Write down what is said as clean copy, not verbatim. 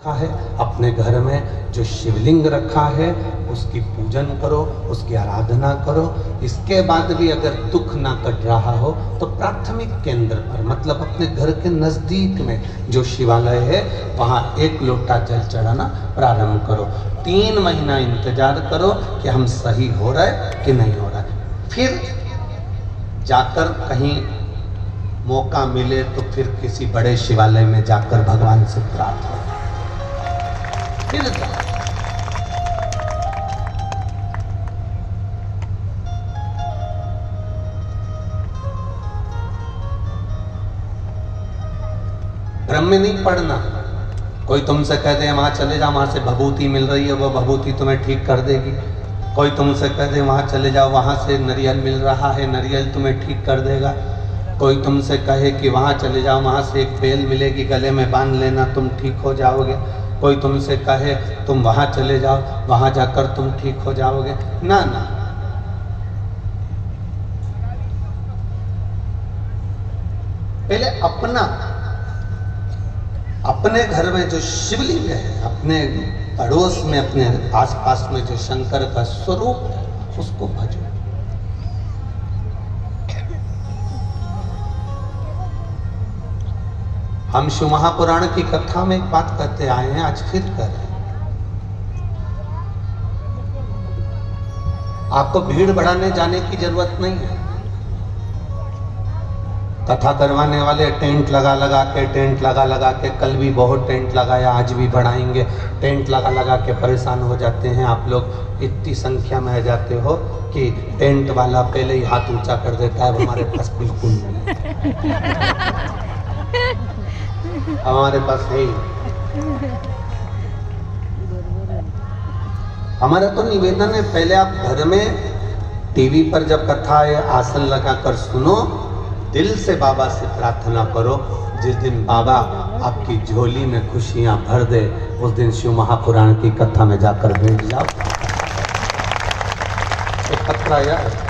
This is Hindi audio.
रखा है, अपने घर में जो शिवलिंग रखा है उसकी पूजन करो, उसकी आराधना करो। इसके बाद भी अगर दुख ना कट रहा हो तो प्राथमिक केंद्र पर, मतलब अपने घर के नजदीक में जो शिवालय है वहां 1 लोटा जल चढ़ाना प्रारंभ करो। 3 महीना इंतजार करो कि हम सही हो रहा है कि नहीं हो रहा है। फिर जाकर कहीं मौका मिले तो फिर किसी बड़े शिवालय में जाकर भगवान से प्रार्थना फिर ब्रह्म में नहीं पढ़ना। कोई तुमसे कह दे वहां चले जाओ, वहां से भभूति मिल रही है, वो भभूति तुम्हें ठीक कर देगी। कोई तुमसे कह दे वहां चले जाओ, वहां से नारियल मिल रहा है, नारियल तुम्हें ठीक कर देगा। कोई तुमसे कहे कि वहां चले जाओ, वहां से एक बेल मिलेगी, गले में बांध लेना, तुम ठीक हो जाओगे। कोई तुमसे कहे तुम वहां चले जाओ, वहां जाकर तुम ठीक हो जाओगे। ना ना, पहले अपने घर में जो शिवलिंग है, अपने पड़ोस में, अपने आसपास में जो शंकर का स्वरूप है उसको भजो। हम शिव महापुराण की कथा में एक बात कहते आए हैं, आज फिर कर रहे हैं। आपको भीड़ बढ़ाने जाने की जरूरत नहीं है। कथा करवाने वाले टेंट लगा के, कल भी बहुत टेंट लगाया, आज भी बढ़ाएंगे। टेंट लगा के परेशान हो जाते हैं आप लोग। इतनी संख्या में आ जाते हो कि टेंट वाला पहले ही हाथ ऊंचा कर देता है, हमारे पास बिल्कुल नहीं, हमारे पास है ही। हमारा तो निवेदन है, पहले आप घर में टीवी पर जब कथा है आसन लगाकर सुनो, दिल से बाबा से प्रार्थना करो। जिस दिन बाबा आपकी झोली में खुशियां भर दे, उस दिन शिव महापुराण की कथा में जाकर बैठ जाओ। एक पत्रा यार